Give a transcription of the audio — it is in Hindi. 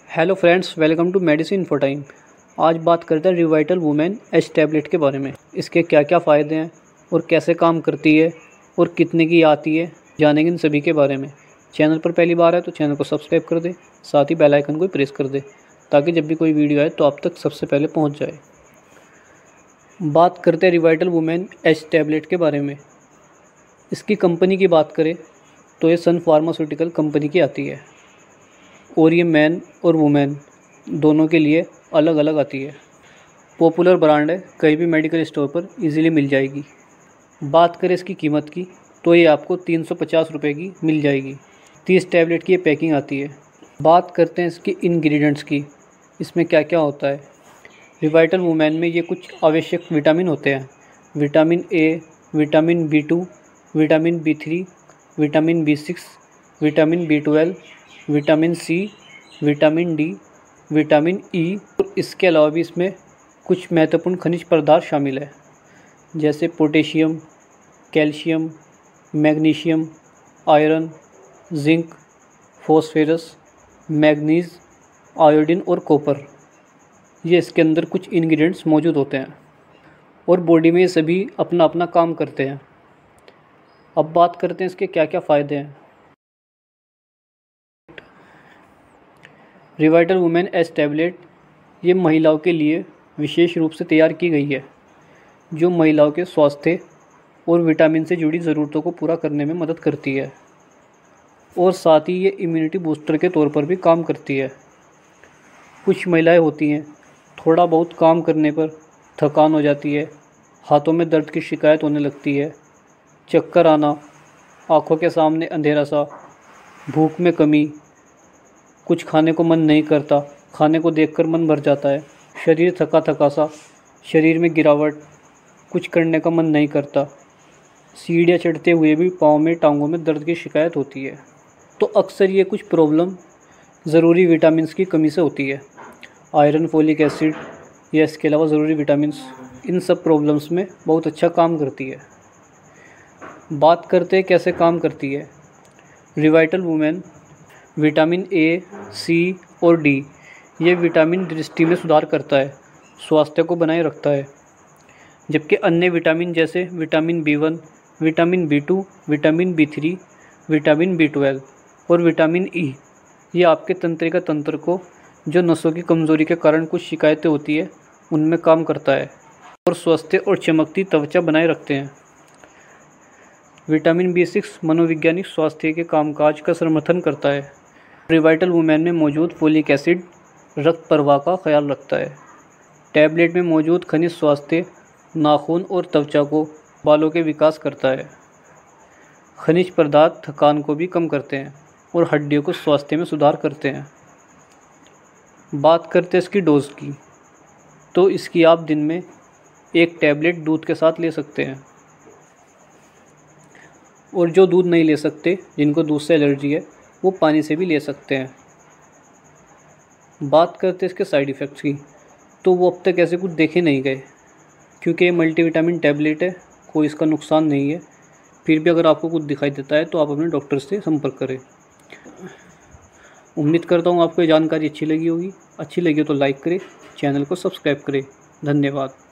Hello friends, welcome to medicine for time. आज बात करते हैं रिवाइटल वुमेन एच टैबलेट के बारे में। इसके क्या क्या फ़ायदे हैं और कैसे काम करती है और कितने की आती है, जानेंगे इन सभी के बारे में। चैनल पर पहली बार है तो चैनल को सब्सक्राइब कर दे, साथ ही बेल आइकन को प्रेस कर दे ताकि जब भी कोई वीडियो आए तो आप तक सबसे पहले पहुँच जाए। बात करते हैं रिवाइटल वुमेन एच टैबलेट के बारे में। इसकी कंपनी की बात करें तो ये सन फार्मास्यूटिकल कंपनी की आती है और ये मैन और वुमेन दोनों के लिए अलग अलग आती है। पॉपुलर ब्रांड है, कहीं भी मेडिकल स्टोर पर इजीली मिल जाएगी। बात करें इसकी कीमत की तो ये आपको 350 रुपये की मिल जाएगी। 30 टैबलेट की ये पैकिंग आती है। बात करते हैं इसके इंग्रेडिएंट्स की, इसमें क्या क्या होता है। रिवाइटल वुमेन में ये कुछ आवश्यक विटामिन होते हैं। Vitamin A, vitamin B2, vitamin B3, vitamin B6, vitamin B12, vitamin C, vitamin D, vitamin E और इसके अलावा भी इसमें कुछ महत्वपूर्ण खनिज पदार्थ शामिल है, जैसे potassium, calcium, magnesium, iron, zinc, phosphorus, manganese, iodine और कॉपर। ये इसके अंदर कुछ इंग्रेडिएंट्स मौजूद होते हैं और बॉडी में ये सभी अपना अपना काम करते हैं। अब बात करते हैं इसके क्या क्या फ़ायदे हैं। रिवाइटल वुमेन एच टैबलेट ये महिलाओं के लिए विशेष रूप से तैयार की गई है, जो महिलाओं के स्वास्थ्य और विटामिन से जुड़ी ज़रूरतों को पूरा करने में मदद करती है और साथ ही ये इम्यूनिटी बूस्टर के तौर पर भी काम करती है। कुछ महिलाएं होती हैं, थोड़ा बहुत काम करने पर थकान हो जाती है, हाथों में दर्द की शिकायत होने लगती है, चक्कर आना, आँखों के सामने अंधेरा सा, भूख में कमी, कुछ खाने को मन नहीं करता, खाने को देखकर मन भर जाता है, शरीर थका थका सा, शरीर में गिरावट, कुछ करने का मन नहीं करता, सीढ़ियाँ चढ़ते हुए भी पाँव में टांगों में दर्द की शिकायत होती है। तो अक्सर ये कुछ प्रॉब्लम ज़रूरी विटामिन्स की कमी से होती है। आयरन, फोलिक एसिड या इसके अलावा ज़रूरी विटामिन्स इन सब प्रॉब्लम्स में बहुत अच्छा काम करती है। बात करते हैं कैसे काम करती है। Revital women vitamin A, C और डी ये विटामिन दृष्टि में सुधार करता है, स्वास्थ्य को बनाए रखता है, जबकि अन्य विटामिन जैसे vitamin B1, vitamin B2, vitamin B3, vitamin B12 और विटामिन ई ये आपके तंत्रिका तंत्र को, जो नसों की कमज़ोरी के कारण कुछ शिकायतें होती है, उनमें काम करता है और स्वस्थ और चमकती त्वचा बनाए रखते हैं। विटामिन B6 मनोवैज्ञानिक स्वास्थ्य के कामकाज का समर्थन करता है। रिवाइटल वुमेन में मौजूद फोलिक एसिड रक्त प्रवाह का ख्याल रखता है। टैबलेट में मौजूद खनिज स्वास्थ्य, नाखून और त्वचा को, बालों के विकास करता है। खनिज पदार्थ थकान को भी कम करते हैं और हड्डियों को स्वास्थ्य में सुधार करते हैं। बात करते हैं इसकी डोज की, तो इसकी आप दिन में 1 टैबलेट दूध के साथ ले सकते हैं और जो दूध नहीं ले सकते, जिनको दूध से एलर्जी है, वो पानी से भी ले सकते हैं। बात करते हैं इसके साइड इफ़ेक्ट्स की, तो वो अब तक ऐसे कुछ देखे नहीं गए, क्योंकि ये मल्टीविटामिन टैबलेट है, कोई इसका नुकसान नहीं है। फिर भी अगर आपको कुछ दिखाई देता है तो आप अपने डॉक्टर से संपर्क करें। उम्मीद करता हूँ आपको ये जानकारी अच्छी लगी होगी। अच्छी लगी तो लाइक करें, चैनल को सब्सक्राइब करें। धन्यवाद।